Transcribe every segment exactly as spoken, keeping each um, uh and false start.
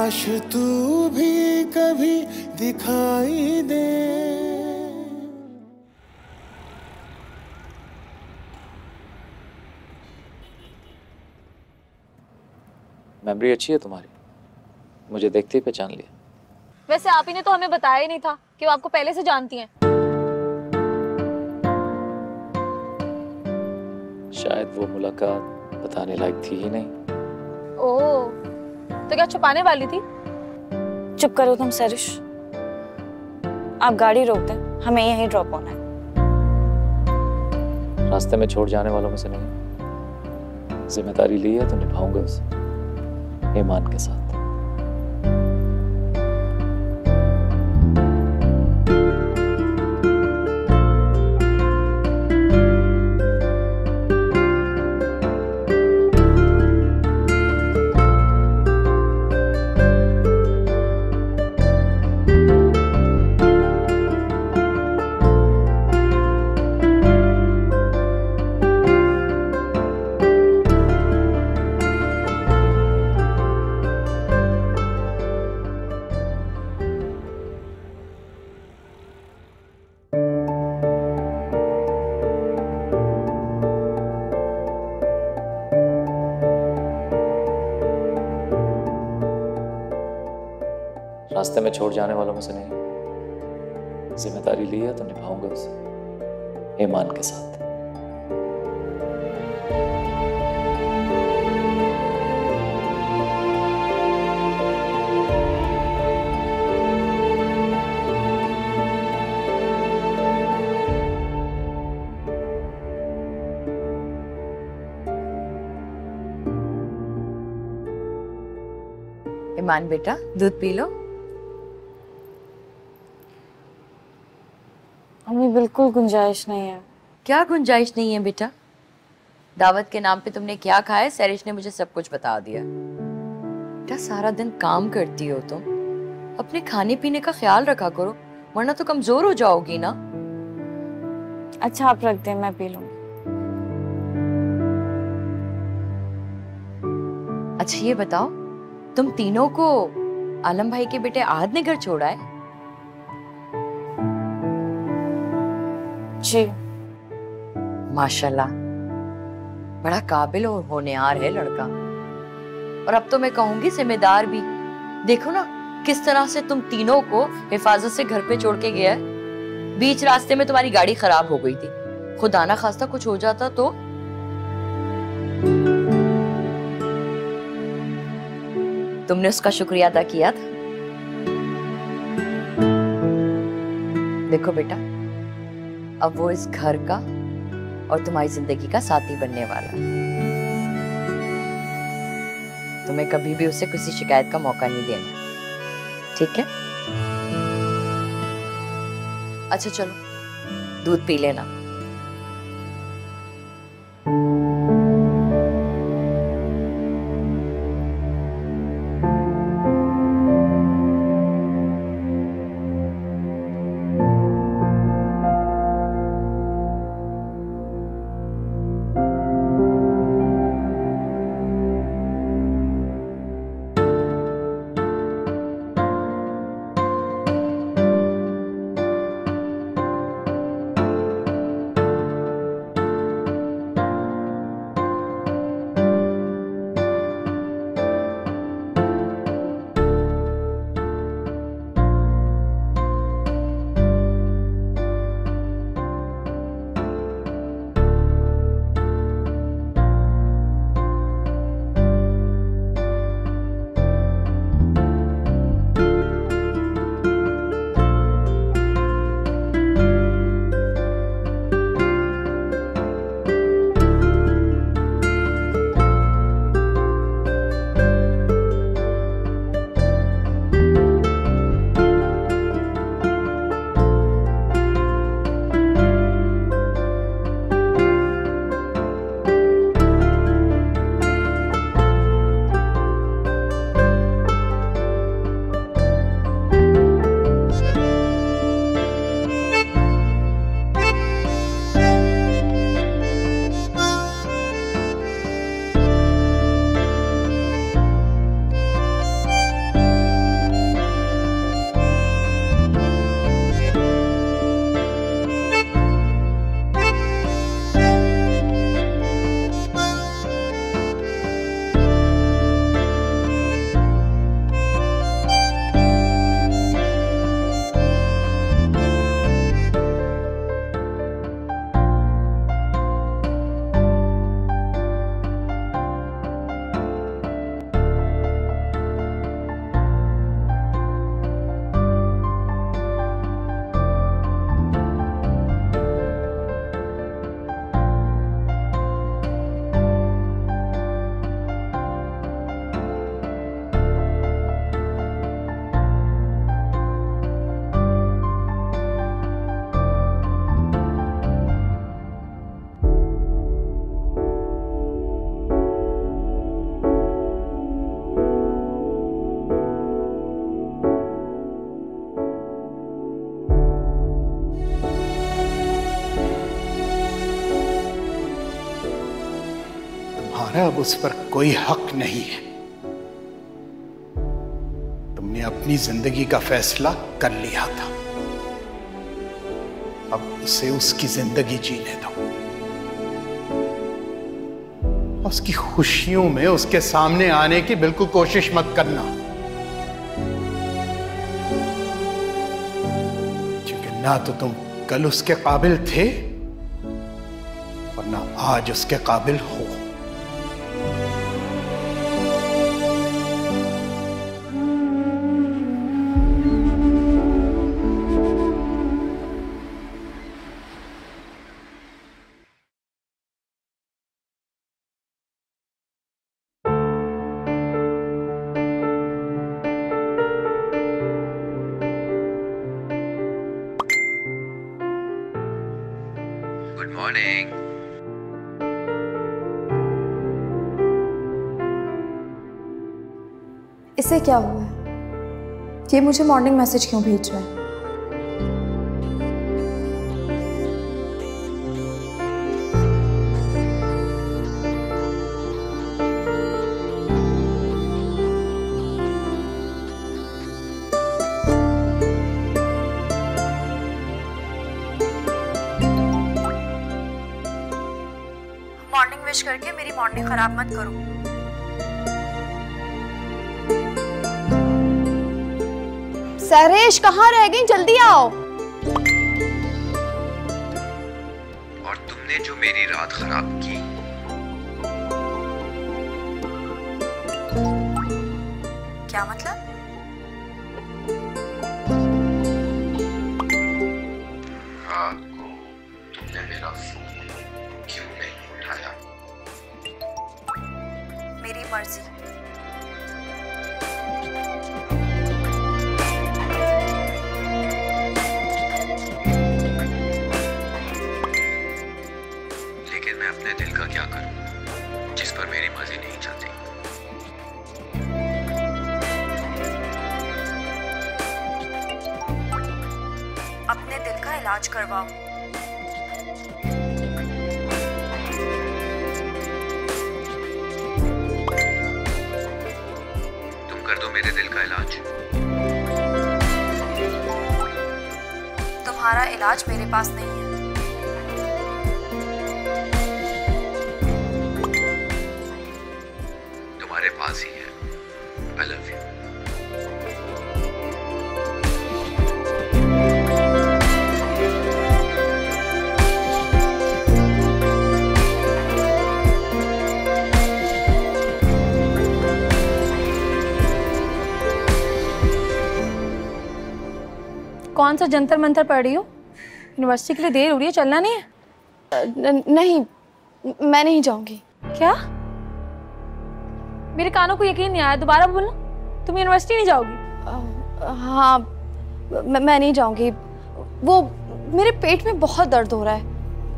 काश तू भी कभी दिखाई दे। मेमोरी अच्छी है तुम्हारी, मुझे देखते ही पहचान लिया। वैसे आप ही ने तो हमें बताया ही नहीं था कि वो आपको पहले से जानती हैं। शायद वो मुलाकात बताने लायक थी ही नहीं। ओह, तो क्या छुपाने वाली थी? चुप करो तुम सरिश, आप गाड़ी रोक दें, हमें यहीं ड्रॉप होना है। रास्ते में छोड़ जाने वालों में से नहीं, जिम्मेदारी ली है तो निभाऊंगा उसे ईमान के साथ। रास्ते में छोड़ जाने वालों में से नहीं, जिम्मेदारी ली है तो निभाऊंगा उसे ईमान के साथ। ईमान बेटा, दूध पी लो। मम्मी बिल्कुल गुंजाइश नहीं है। क्या गुंजाइश नहीं है बेटा? दावत के नाम पे तुमने क्या खाया? सैरिश ने मुझे सब कुछ बता दिया। बेटा सारा दिन काम करती हो तुम, अपने खाने पीने का ख्याल रखा करो, वरना तो कमजोर हो जाओगी ना। अच्छा आप रख दें, मैं पी लूंगी। अच्छा ये बताओ, तुम तीनों को आलम भाई के बेटे आहद ने घर छोड़ा है? जी। माशाल्लाह, बड़ा काबिल और होनहार है लड़का, और अब तो मैं कहूंगी जिम्मेदार भी। देखो ना किस तरह से तुम तीनों को हिफाजत से घर पे छोड़ के गया है। बीच रास्ते में तुम्हारी गाड़ी खराब हो गई थी, खुदा ना खास्ता कुछ हो जाता तो। तुमने उसका शुक्रिया अदा किया था? देखो बेटा, अब वो इस घर का और तुम्हारी जिंदगी का साथी बनने वाला है। तुम्हें कभी भी उसे किसी शिकायत का मौका नहीं देना, ठीक है? अच्छा चलो दूध पी लेना। तुम्हारा अब उस पर कोई हक नहीं है। तुमने अपनी जिंदगी का फैसला कर लिया था, अब उसे उसकी जिंदगी जीने दो। उसकी खुशियों में उसके सामने आने की बिल्कुल कोशिश मत करना, क्योंकि ना तो तुम कल उसके काबिल थे और ना आज उसके काबिल हो। Good morning. इसे क्या हुआ है? ये मुझे मॉर्निंग मैसेज क्यों भेज रहा है? मॉर्निंग विश करके मेरी मॉर्निंग खराब मत करो। सरेश कहाँ रह गई? जल्दी आओ। और तुमने जो मेरी रात खराब की, क्या मतलब? रात को तुमने मेरा फोन क्यों नहीं उठाया? मेरी मर्जी। लेकिन मैं अपने दिल का क्या करूं जिस पर मेरी मर्जी नहीं चलती? अपने दिल का इलाज करवाओ। तुम कर दो मेरे दिल का इलाज। तुम्हारा इलाज मेरे पास नहीं है। तुम्हारे पास ही है। I love you. कौन सा जंतर मंतर पढ़ रही हो? यूनिवर्सिटी के लिए देर हो रही है, चलना नहीं है? न, नहीं, मैं नहीं जाऊंगी। क्या? मेरे कानों को यकीन नहीं आया, दोबारा बोलना। तुम यूनिवर्सिटी नहीं जाओगी? हाँ, मैं, मैं नहीं जाऊंगी। वो मेरे पेट में बहुत दर्द हो रहा है।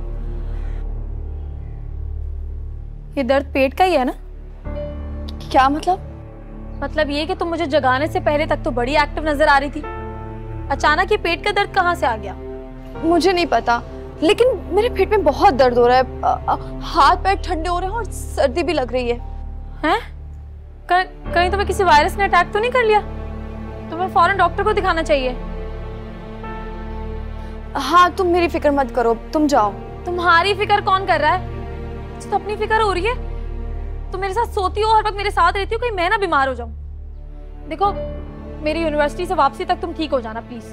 ये दर्द पेट का ही है ना? क्या मतलब? मतलब ये कि तुम मुझे जगाने से पहले तक तो बड़ी एक्टिव नजर आ रही थी, अचानक ये पेट का दर्द कहाँ से आ गया? मुझे नहीं पता, लेकिन मेरे पेट में बहुत दर्द हो रहा है। आ, आ, हाथ पैर ठंडे हो रहे हैं और सर्दी भी लग रही है। हैं? कहीं कहीं तुम्हें किसी वायरस ने अटैक तो नहीं कर लिया? तुम्हें फौरन डॉक्टर को दिखाना चाहिए। हाँ, तुम मेरी फिक्र मत करो, तुम जाओ। तुम्हारी फिक्र कौन कर रहा है? तो अपनी फिक्र हो रही है। तुम मेरे साथ सोती हो, हर वक्त मेरे साथ रहती हो, कहीं मैं ना बीमार हो जाऊं। देखो, मेरी यूनिवर्सिटी से वापसी तक तुम ठीक हो जाना प्लीज।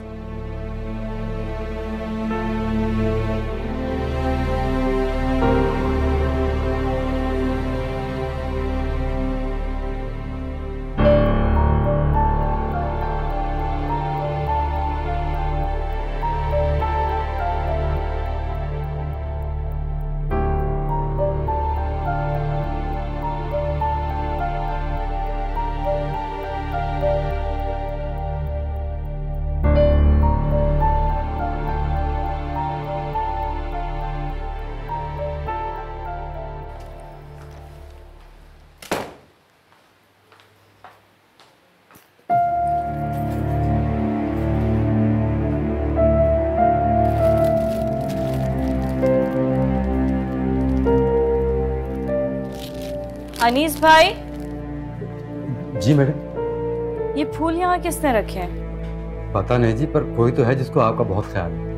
अनीस भाई। जी मैडम। ये फूल यहाँ किसने रखे हैं? पता नहीं जी, पर कोई तो है जिसको आपका बहुत ख्याल है।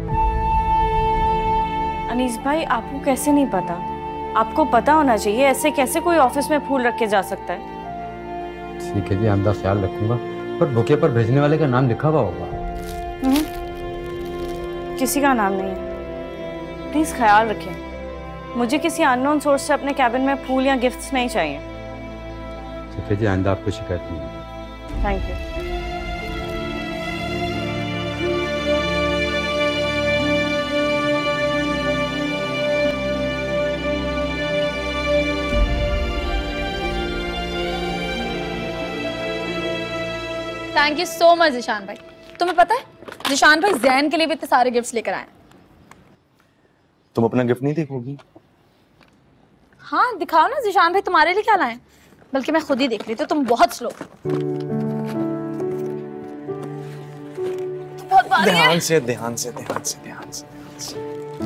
अनीस भाई, आपको कैसे नहीं पता? आपको पता होना चाहिए, ऐसे कैसे कोई ऑफिस में फूल रख के जा सकता है? ठीक है जी, आइंदा ख्याल रखूंगा, पर बुके पर भेजने वाले का नाम लिखा हुआ होगा। किसी का नाम नहीं है, प्लीज ख्याल रखें। मुझे किसी अननोन सोर्स से अपने कैबिन में फूल या गिफ्ट्स नहीं चाहिए। ठीक है जी, आइंदा आपको शिकायत नहीं होगी। Thank you. Thank you so much Zeeshan भाई। तुम्हें पता है जिशान भाई जैन के लिए भी इतने सारे गिफ्ट्स लेकर आए। तुम अपना गिफ्ट नहीं देखोगी? हाँ दिखाओ ना जिशान भाई, तुम्हारे लिए क्या लाए? बल्कि मैं खुद ही देख रही थी, तुम बहुत स्लो। बहुत भारी है। ध्यान से ध्यान से ध्यान से ध्यान से ध्यान से।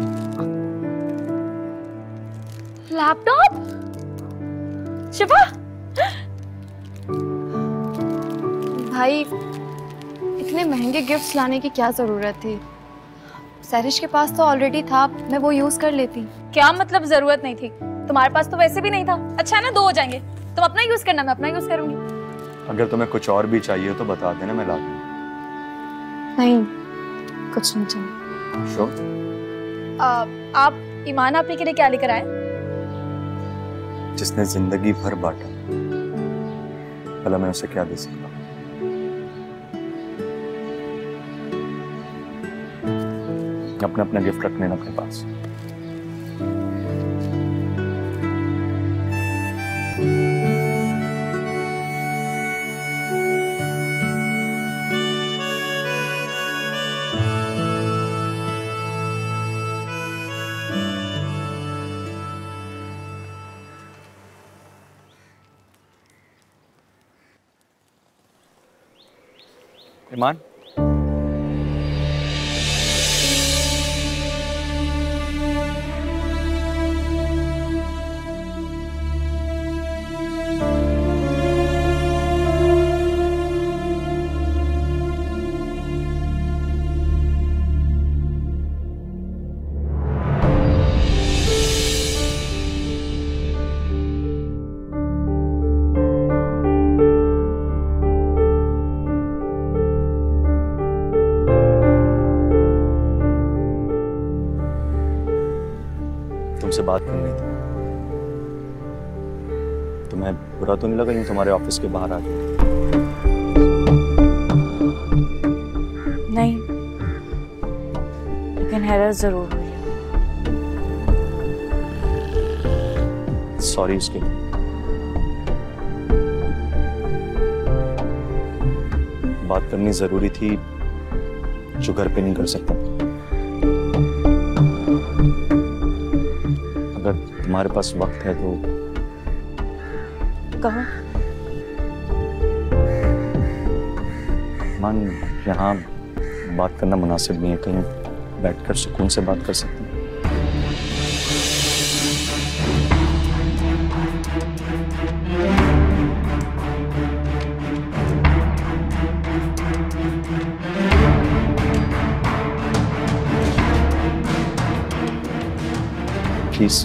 लैपटॉप? शिफा भाई, इतने महंगे गिफ्ट्स लाने की क्या जरूरत थी? सैरिश के पास तो ऑलरेडी था, मैं वो यूज कर लेती। क्या मतलब जरूरत नहीं थी? तुम्हारे पास तो वैसे भी नहीं था। अच्छा है ना, दो हो जाएंगे। तुम अपना यूज करना, मैं अपना यूज करूंगी। अगर तुम्हें कुछ और भी चाहिए तो बता देना, मैं ला दूंगा। नहीं, कुछ नहीं चाहिए। श्योर? आप ईमान आपी के लिए क्या लेकर आए? जिसने जिंदगी भर बांटा, भला मैं उसे क्या दे सकता? अपना अपना गिफ्ट रख लेना अपने पास। ईमान, तुमसे बात करनी थी। तुम्हें बुरा तो नहीं लगा यूं तुम्हारे ऑफिस के बाहर आ गई? नहीं, लेकिन हैरत जरूर हुई। सॉरी इसके लिए। बात करनी जरूरी थी जो घर पे नहीं कर सकता। अगर तुम्हारे पास वक्त है तो कहो। मान, यहाँ बात करना मुनासिब नहीं है, कहीं बैठकर सुकून से बात कर सकते हैं। प्लीज।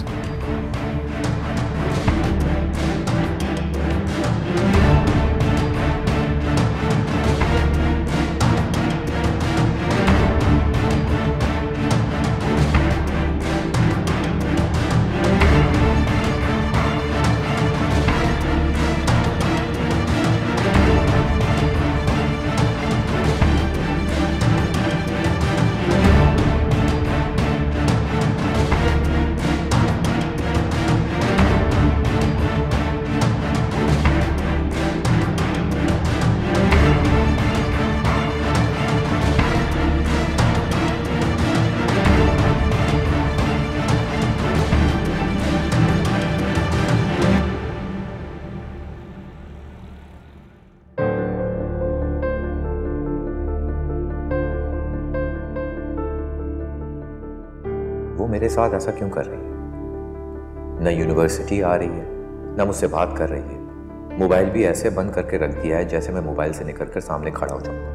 वो मेरे साथ ऐसा क्यों कर रही है? न यूनिवर्सिटी आ रही है, ना मुझसे बात कर रही है, मोबाइल भी ऐसे बंद करके रख दिया है जैसे मैं मोबाइल से निकल कर सामने खड़ा हो जाऊंगा।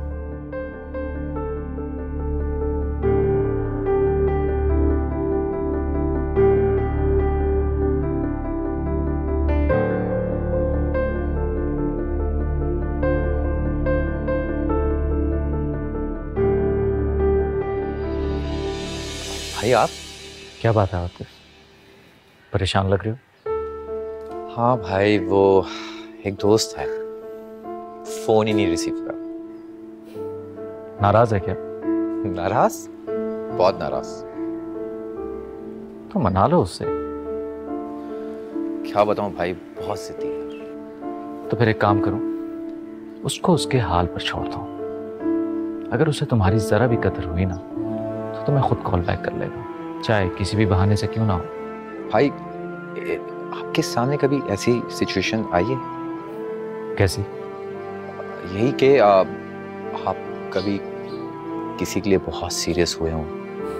भाई आप क्या बात है आतिफ, परेशान लग रहे हो? हाँ भाई, वो एक दोस्त है, फोन ही नहीं रिसीव कर। नाराज है क्या? नाराज? बहुत नाराज। तो मना लो उससे। क्या बताऊं भाई, बहुत जिद्दी है। तो फिर एक काम करो, उसको उसके हाल पर छोड़ दो। अगर उसे तुम्हारी जरा भी कदर हुई ना तो तुम्हें खुद कॉल बैक कर लेगा, चाहे किसी भी बहाने से क्यों ना हो। भाई आपके सामने कभी ऐसी सिचुएशन आई है? कैसी? यही कि आप, आप कभी किसी के लिए बहुत सीरियस हुए हों।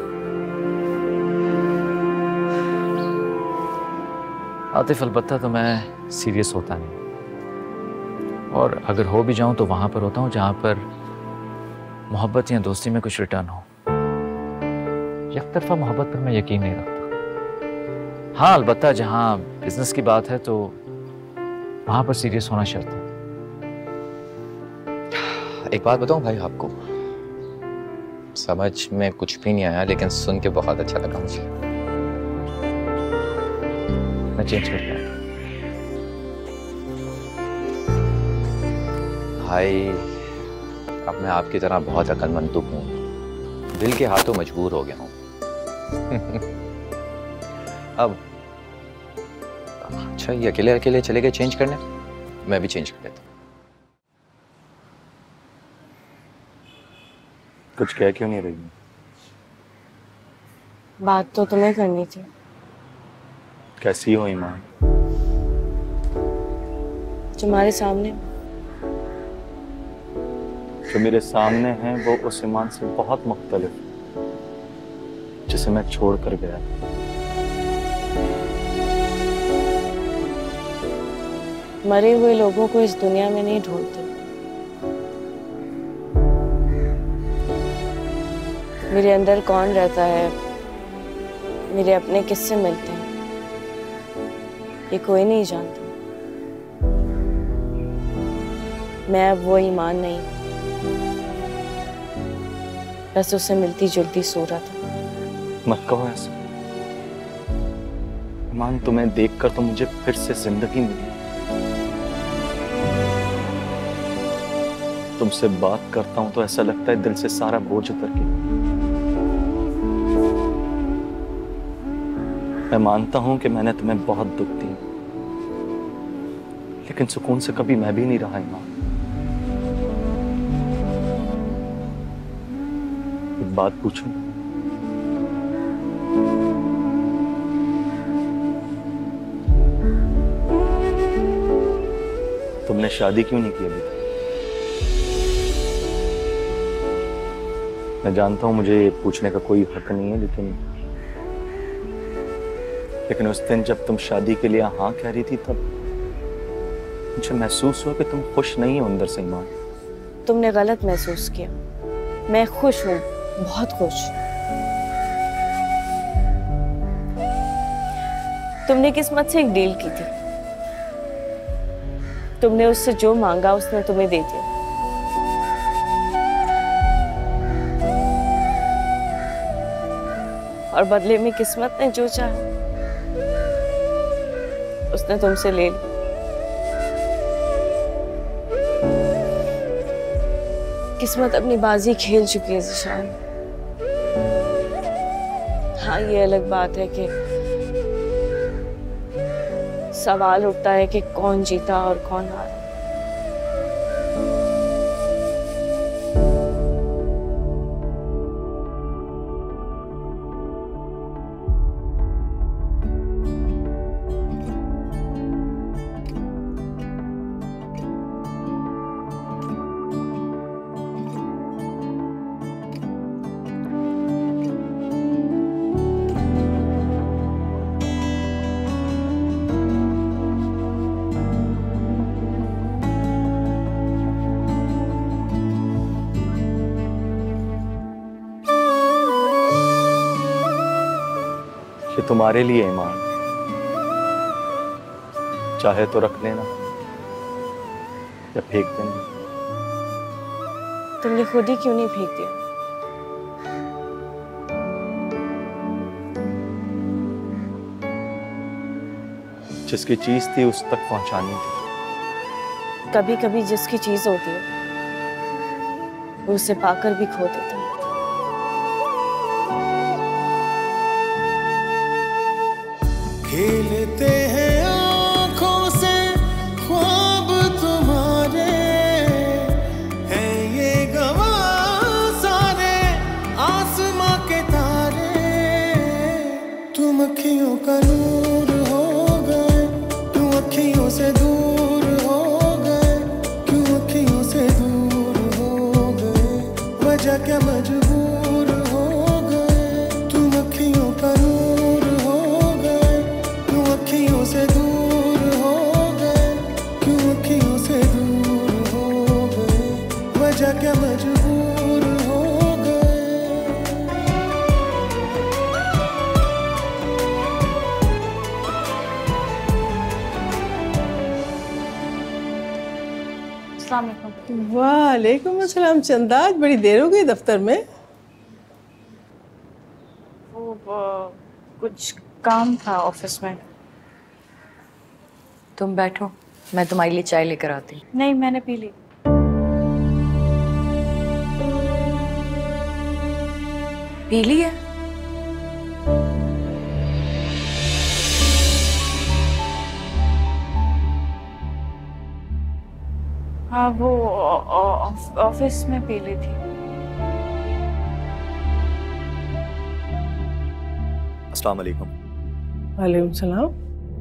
आतिफ अलबत्ता तो मैं सीरियस होता नहीं, और अगर हो भी जाऊं तो वहां पर होता हूं जहां पर मोहब्बत या दोस्ती में कुछ रिटर्न हो। एक तरफा मोहब्बत पर मैं यकीन नहीं रखता। हाँ अलबत्ता जहां बिजनेस की बात है तो वहां पर सीरियस होना शर्त है। एक बात बताऊं भाई आपको, समझ में कुछ भी नहीं आया लेकिन सुन के बहुत अच्छा लगा मुझे। मैं चेंज करके आता हूं। भाई अब मैं आपकी तरह बहुत अक्लमंद तो हूं, दिल के हाथों मजबूर हो गया हूं। अब अच्छा, ये अकेले अकेले चले गए चेंज करने, मैं भी चेंज कर लेता हूँ। कुछ कह क्यों नहीं रही? बात तो तुम्हें करनी थी। कैसी हो ईमान? तुम्हारे सामने जो मेरे सामने है वो उस ईमान से बहुत मुख्तलिफ है जिसे मैं छोड़ कर गया। मरे हुए लोगों को इस दुनिया में नहीं ढूंढते। मेरे अंदर कौन रहता है, मेरे अपने किससे मिलते हैं, ये कोई नहीं जानता। मैं अब वो ईमान नहीं, बस उससे मिलती जुलती सूरत है। मत कहो ऐसा ईमान, तुम्हें देखकर तो मुझे फिर से जिंदगी मिली। तुमसे बात करता हूं तो ऐसा लगता है दिल से सारा बोझ उतर गया। मैं मानता हूं कि मैंने तुम्हें बहुत दुख दिया, लेकिन सुकून से कभी मैं भी नहीं रहा ईमान। एक बात पूछूं? तुमने शादी क्यों नहीं की अभी तक? मैं जानता हूं मुझे ये पूछने का कोई हक नहीं है, लेकिन लेकिन उस दिन जब तुम शादी के लिए हाँ कह रही थी तब मुझे महसूस हुआ कि तुम खुश नहीं हो अंदर से ईमान। तुमने गलत महसूस किया। मैं खुश हूँ, बहुत खुश। तुमने किस्मत से एक डील की थी। तुमने उससे जो मांगा उसने तुम्हें दे दिया। और बदले में किस्मत ने जो चाहा उसने तुमसे ले लिया। किस्मत अपनी बाजी खेल चुकी है ज़िशान। हाँ ये अलग बात है कि सवाल उठता है कि कौन जीता और कौन हारा। कि तुम्हारे लिए ईमान चाहे तो रख लेना या फेंक देना। तुमने खुद ही क्यों नहीं फेंक दिया? जिसकी चीज थी उस तक पहुंचानी थी। कभी कभी जिसकी चीज होती है वो उसे पाकर भी खो देता है। खेलते हैं आंखों से ख्वाब तुम्हारे, हैं ये गवाह सारे आसमां के तारे। तुम अखियों का नूर हो गए, क्यों अखियों से दूर हो गए, क्यों अखियों से दूर हो गए, वजह क्या मजबूर हो गए। तुम अखियों का नूर हो गए, क्यों अखियों से दूर हो गए, क्यों अखियों से दूर हो गए, वजह क्या मजबूर हो गए। अस्सलाम वालेकुम। वालेकुम अस्सलाम। चंदा, आज बड़ी देर हो गई दफ्तर में। वो वो, कुछ काम था ऑफिस में। तुम बैठो, मैं तुम्हारे लिए चाय लेकर आती हूँ। नहीं, मैंने पी ली। पी ली है? हाँ, वो ऑफिस में पी ली थी। अस्सलाम वालेकुम। वालेकुम सलाम।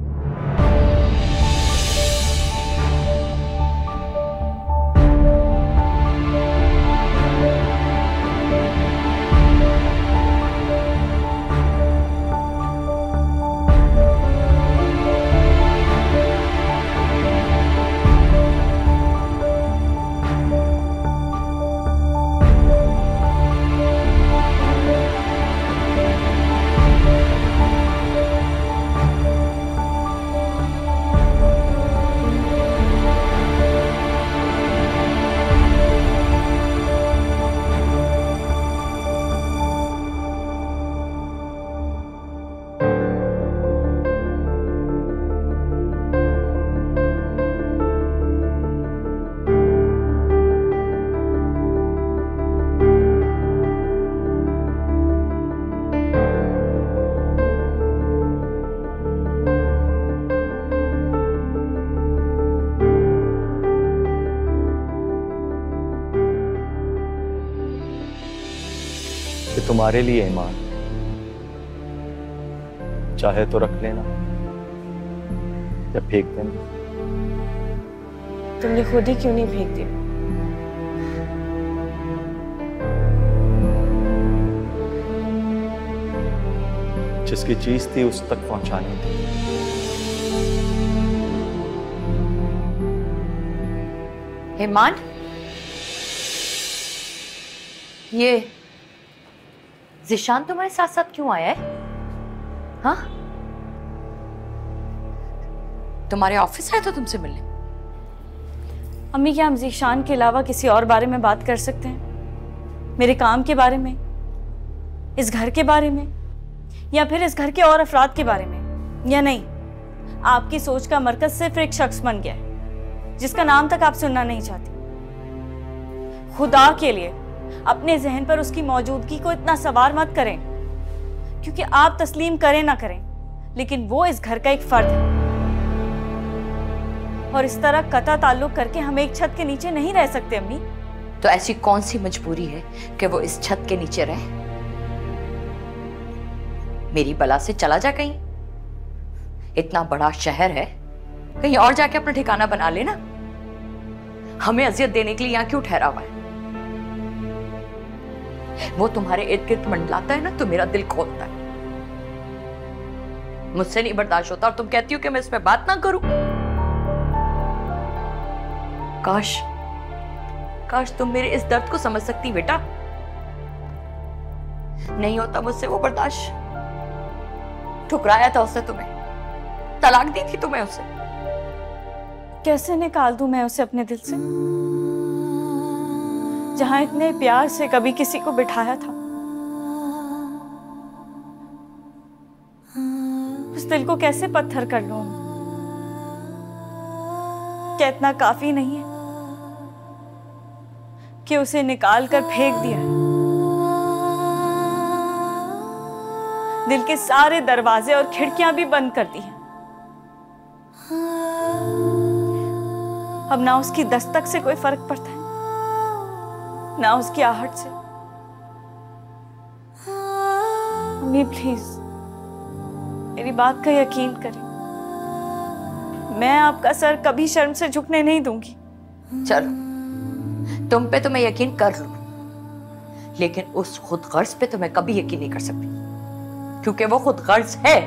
कि तुम्हारे लिए ईमान चाहे तो रख लेना या फेंक देना। तुमने खुद ही क्यों नहीं फेंक दिया? जिसकी चीज थी उस तक पहुंचानी थी। ईमान, ये ज़िशान तुम्हारे साथ साथ क्यों आया है? हाँ, तुम्हारे ऑफिस आया था तुमसे मिलने? अम्मी, क्या हम ज़िशान के अलावा किसी और बारे में बात कर सकते हैं? मेरे काम के बारे में, इस घर के बारे में, या फिर इस घर के और अफराद के बारे में? या नहीं, आपकी सोच का मरकज सिर्फ एक शख्स बन गया है जिसका नाम तक आप सुनना नहीं चाहती। खुदा के लिए अपने जहन पर उसकी मौजूदगी को इतना सवार मत करें, क्योंकि आप तस्लीम करें ना करें, लेकिन वो इस घर का एक फर्द है। और इस तरह कता ताल्लुक करके हम एक छत के नीचे नहीं रह सकते अम्मी। तो ऐसी कौन सी मजबूरी है कि वो इस छत के नीचे रहे? मेरी बला से चला जा कहीं, इतना बड़ा शहर है, कहीं और जाके अपना ठिकाना बना लेना। हमें अजियत देने के लिए यहाँ क्यों ठहरा हुआ है? वो तुम्हारे इर्द गिर्द मंडलाता है ना तो मेरा दिल खोलता है। मुझसे नहीं बर्दाश्त होता और तुम कहती हो कि मैं इस पे बात ना करूं। काश काश तुम मेरे इस दर्द को समझ सकती बेटा। नहीं होता मुझसे वो बर्दाश्त। ठुकराया था उसने तुम्हें, तलाक दी थी तुम्हें उसे। कैसे निकाल दूं मैं उसे अपने दिल से, जहां इतने प्यार से कभी किसी को बिठाया था। उस दिल को कैसे पत्थर कर लूं? क्या इतना काफी नहीं है कि उसे निकाल कर फेंक दिया है? दिल के सारे दरवाजे और खिड़कियां भी बंद कर दी हैं। अब ना उसकी दस्तक से कोई फर्क पड़ता है, ना उसकी आहट से। मम्मी प्लीज मेरी बात का यकीन करें, मैं आपका सर कभी शर्म से झुकने नहीं दूंगी। चलो, तुम पे तो मैं यकीन कर लूं, लेकिन उस खुद गर्ज पे तो मैं कभी यकीन नहीं कर सकती, क्योंकि वो खुद गर्ज है।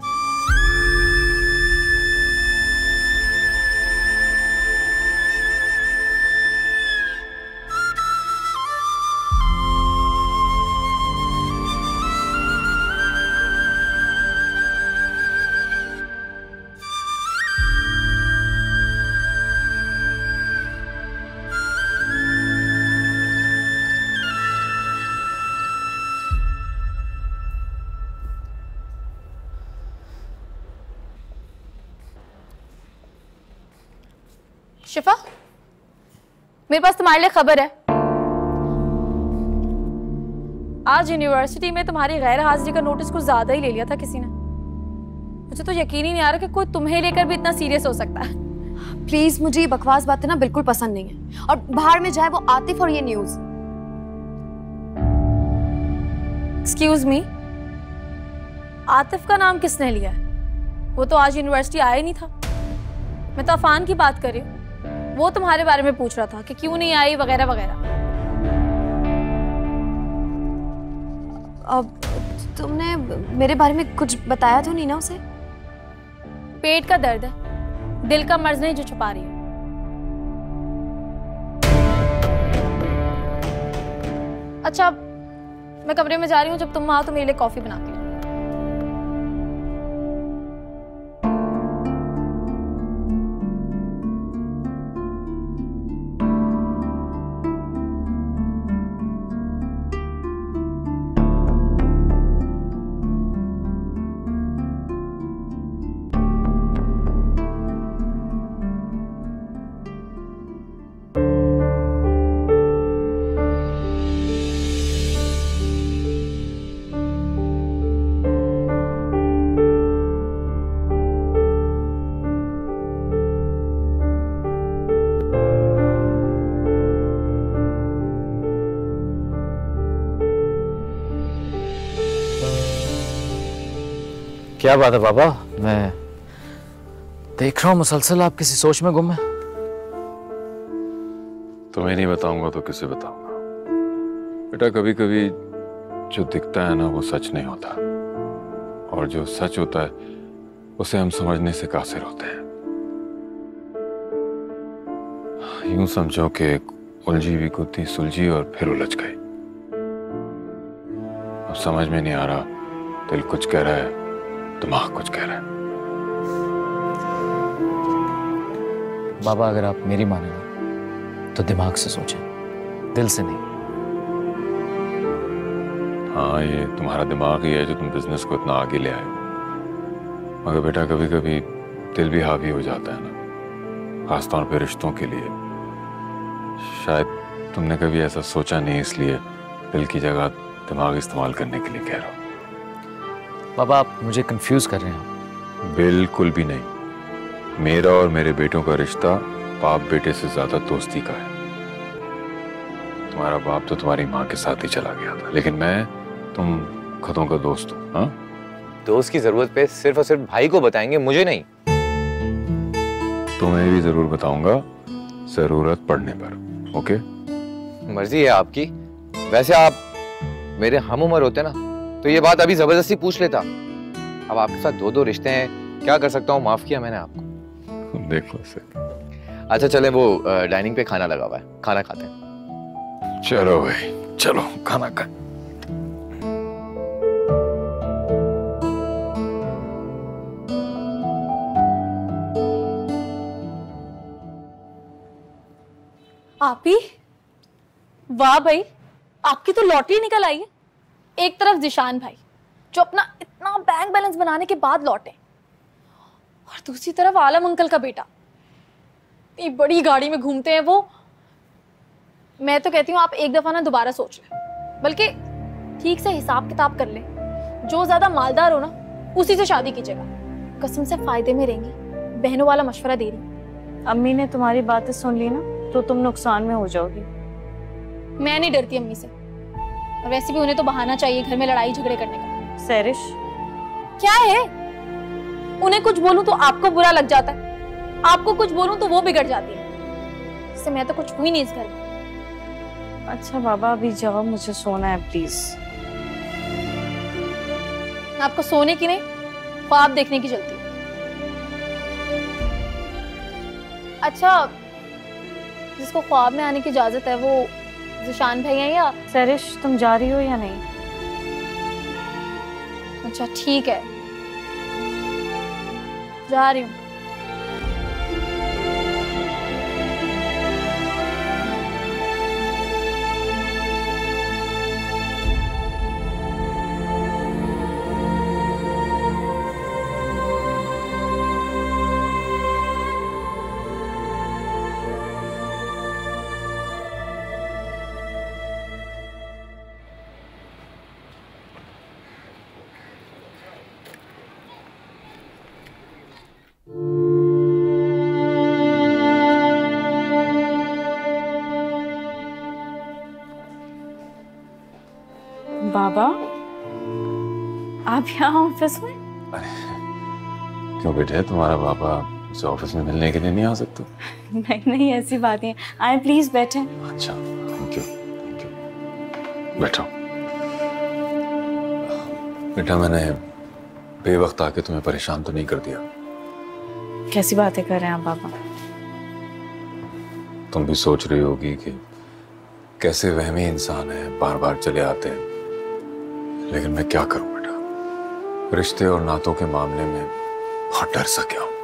शिफा, मेरे पास तुम्हारे लिए खबर है। आज यूनिवर्सिटी में तुम्हारी गैर हाजिरी का नोटिस कुछ ज्यादा ही ले लिया था किसी ने। मुझे तो यकीन ही नहीं आ रहा कि कोई तुम्हें लेकर भी इतना सीरियस हो सकता है। प्लीज, मुझे ये बकवास बातें ना बिल्कुल पसंद नहीं है, और बाहर में जाए वो आतिफ और ये न्यूज। एक्सक्यूज मी, आतिफ का नाम किसने लिया है? वो तो आज यूनिवर्सिटी आया ही नहीं था। मैं तो अफान की बात कर रही हूँ, वो तुम्हारे बारे में पूछ रहा था कि क्यों नहीं आई वगैरह वगैरह। अब तुमने मेरे बारे में कुछ बताया तो नहीं ना उसे? पेट का दर्द है, दिल का मर्ज नहीं जो छुपा रही है। अच्छा, मैं कमरे में जा रही हूँ, जब तुम आओ तो मेरे लिए कॉफी बना के। क्या बात है पापा, मैं देख रहा हूँ मुसलसल आप किसी सोच में गुम है। तुम्हें नहीं बताऊंगा तो किसे बताऊंगा बेटा। कभी कभी जो दिखता है ना वो सच नहीं होता, और जो सच होता है उसे हम समझने से कासिर होते हैं। यूं समझो कि उलझी हुई गुत्थी सुलझी और फिर उलझ गई। अब समझ में नहीं आ रहा, दिल कुछ कह रहा है, दिमाग कुछ कह रहा है। बाबा, अगर आप मेरी माने ना तो दिमाग से सोचें, दिल से नहीं। हाँ, ये तुम्हारा दिमाग ही है जो तुम बिजनेस को इतना आगे ले आए। मगर बेटा कभी कभी दिल भी हावी हो जाता है ना, खासतौर पे रिश्तों के लिए। शायद तुमने कभी ऐसा सोचा नहीं, इसलिए दिल की जगह दिमाग इस्तेमाल करने के लिए कह रहा हूँ। बाबा, आप मुझे कंफ्यूज कर रहे हैं। बिल्कुल भी नहीं। मेरा और मेरे बेटों का रिश्ता बाप बेटे से ज्यादा दोस्ती का है। तुम्हारा बाप तो तुम्हारी माँ के साथ ही चला गया था, लेकिन मैं तुम खुदों का दोस्त हूँ। हाँ, दोस्त की जरूरत पे सिर्फ और सिर्फ भाई को बताएंगे, मुझे नहीं। तुम्हें भी जरूर बताऊंगा जरूरत पड़ने पर। ओके, मर्जी है आपकी। वैसे आप मेरे हम उम्र होते ना तो ये बात अभी जबरदस्ती पूछ लेता। अब आपके साथ दो दो रिश्ते हैं, क्या कर सकता हूँ, माफ किया मैंने आपको। देख लो से। अच्छा चले, वो डाइनिंग पे खाना लगा हुआ है, खाना खाते हैं। चलो भाई, चलो खाना खाएं। भाभी, वाह भाई, आपकी तो लॉटरी निकल आई है। एक तरफ जिशान भाई जो अपना इतना बैंक बैलेंस बनाने के बाद लौटे, और दूसरी तरफ आलम अंकल का बेटा इतनी बड़ी गाड़ी में घूमते हैं वो। मैं तो कहती हूँ आप एक दफा ना दोबारा सोच लें, बल्कि ठीक से हिसाब किताब कर लें। जो ज्यादा मालदार हो ना उसी से शादी कीजिएगा, कसम से फायदे में रहेंगी। बहनों वाला मशवरा दे रही। अम्मी ने तुम्हारी बातें सुन ली ना तो तुम नुकसान में हो जाओगी। मैं नहीं डरती अम्मी से, और वैसे भी उन्हें तो बहाना चाहिए घर में लड़ाई झगड़े करने का। सैरिश क्या है, उन्हें कुछ बोलूं तो आपको बुरा लग जाता है, आपको कुछ बोलूं तो वो बिगड़ जाती है। इससे मैं तो कुछ हुई नहीं इस घर में। अच्छा बाबा अभी जाओ, मुझे सोना है प्लीज। आपको सोने की नहीं ख्वाब देखने की चलती है। अच्छा, जिसको ख्वाब में आने की इजाजत है वो जिशान भाई हैं या? सैरिश तुम जा रही हो या नहीं? अच्छा ठीक है, जा रही हूँ। बाबा आप यहाँ ऑफिस में? क्यों बेटे, तुम्हारा पापा उसे ऑफिस में मिलने के लिए नहीं आ सकते? नहीं नहीं ऐसी बात नहीं, आए प्लीज बैठे। अच्छा थैंक यू थैंक यू, बैठो। बेटा मैंने बेवक्त आके तुम्हें परेशान तो नहीं कर दिया? कैसी बातें कर रहे हैं आप बाबा? तुम भी सोच रही होगी कि कैसे वहमी इंसान है, बार बार चले आते हैं, लेकिन मैं क्या करूं बेटा, रिश्ते और नातों के मामले में बहुत डर सा गया हूं।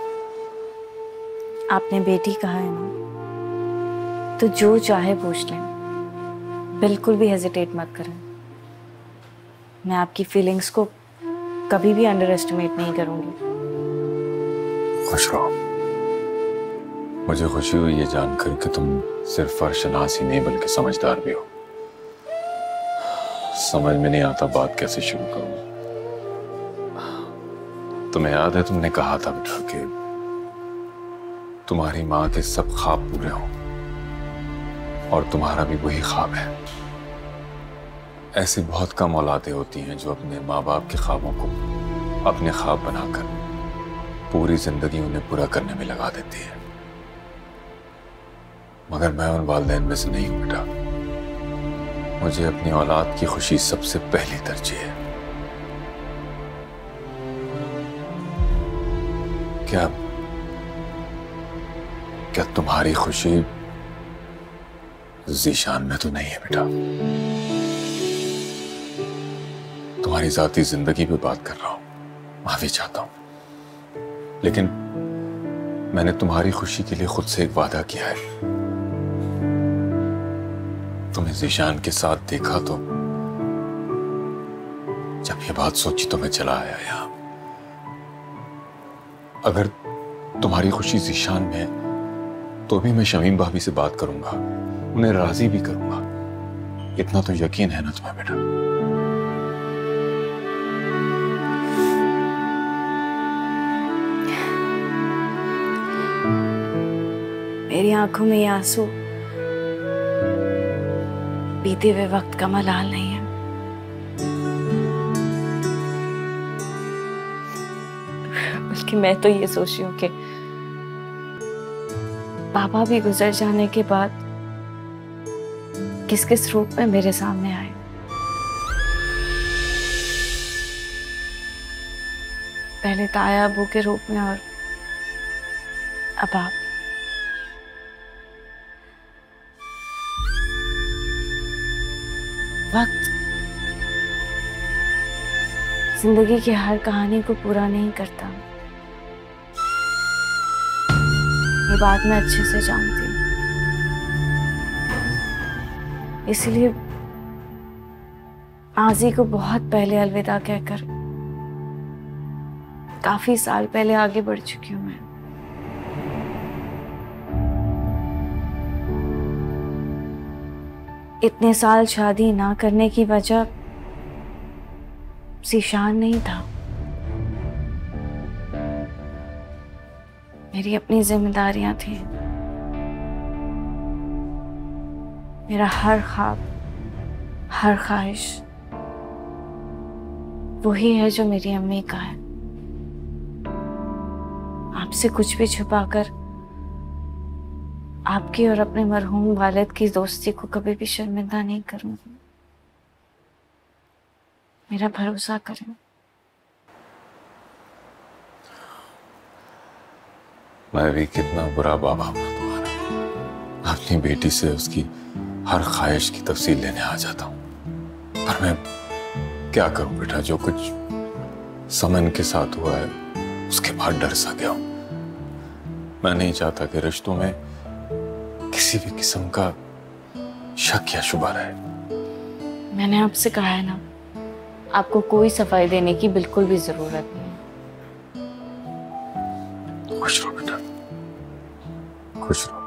आपने बेटी कहा है ना, तो जो चाहे पूछ लें, बिल्कुल भी हेजिटेट मत करें। मैं आपकी फीलिंग्स को कभी भी अंडर एस्टिमेट नहीं करूंगी। खुश रहो। मुझे खुशी हुई ये जानकर कि तुम सिर्फ फर्शनास ही नहीं बल्कि समझदार भी हो। समझ में नहीं आता बात कैसे शुरू करूं। तुम्हें याद है तुमने कहा था बेटा कि तुम्हारी माँ के सब ख्वाब पूरे हों, और तुम्हारा भी वही ख्वाब है। ऐसी बहुत कम औलादें होती हैं जो अपने माँ बाप के ख्वाबों को अपने ख्वाब बनाकर पूरी जिंदगी उन्हें पूरा करने में लगा देती है। मगर मैं उन वालिदैन में से नहीं हूं बेटा। मुझे अपनी औलाद की खुशी सबसे पहली तरजीह है। क्या क्या तुम्हारी खुशी ज़ीशान में तो नहीं है बेटा? तुम्हारी जाती जिंदगी पे बात कर रहा हूं, माफी चाहता हूं, लेकिन मैंने तुम्हारी खुशी के लिए खुद से एक वादा किया है। तुम्हें ज़ीशान के साथ देखा तो जब ये बात सोची तो मैं चला आया यहाँ। अगर तुम्हारी खुशी ज़ीशान में है तो भी मैं शमीम भाभी से बात करूंगा, उन्हें राजी भी करूंगा। इतना तो यकीन है ना तुम्हें बेटा? मेरी आंखों में ये आंसू बीते हुए वक्त का मलाल नहीं है, बल्कि मैं तो ये सोच रही हूँ कि पापा भी गुजर जाने के बाद किस किस रूप में मेरे सामने आए। पहले ताया अबू के रूप में और अब आप। वक्त जिंदगी की हर कहानी को पूरा नहीं करता, ये बात मैं अच्छे से जानती हूँ। इसलिए माजी को बहुत पहले अलविदा कहकर काफी साल पहले आगे बढ़ चुकी हूं मैं। इतने साल शादी ना करने की वजह ज़ीशान नहीं था, मेरी अपनी जिम्मेदारियां थी। मेरा हर ख्वाब, हर ख्वाहिश वही है जो मेरी अम्मी का है। आपसे कुछ भी छुपाकर आपकी और अपने मरहूम वालिद की दोस्ती को कभी भी शर्मिंदा नहीं करूंगी। मेरा भरोसा करें। मैं भी कितना बुरा बाबा हूं तुम्हारा। अपनी बेटी से उसकी हर ख्वाहिश की तफसील लेने आ जाता हूं, पर मैं क्या करूं बेटा, जो कुछ समन के साथ हुआ है उसके बाद डर सा गया हूं। मैं नहीं चाहता कि रिश्तों में किसी भी किस्म का शक या शुबा रहे। मैंने आपसे कहा है ना, आपको कोई सफाई देने की बिल्कुल भी जरूरत नहीं है। खुश रहो बेटा, खुश रहो।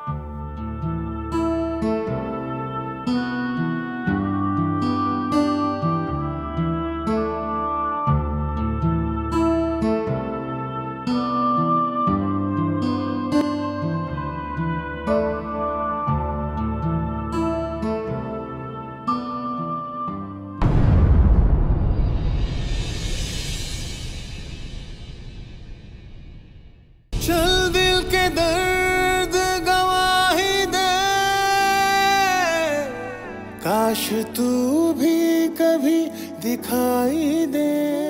चल दिल के दर्द गवाही दे, काश तू भी कभी दिखाई दे।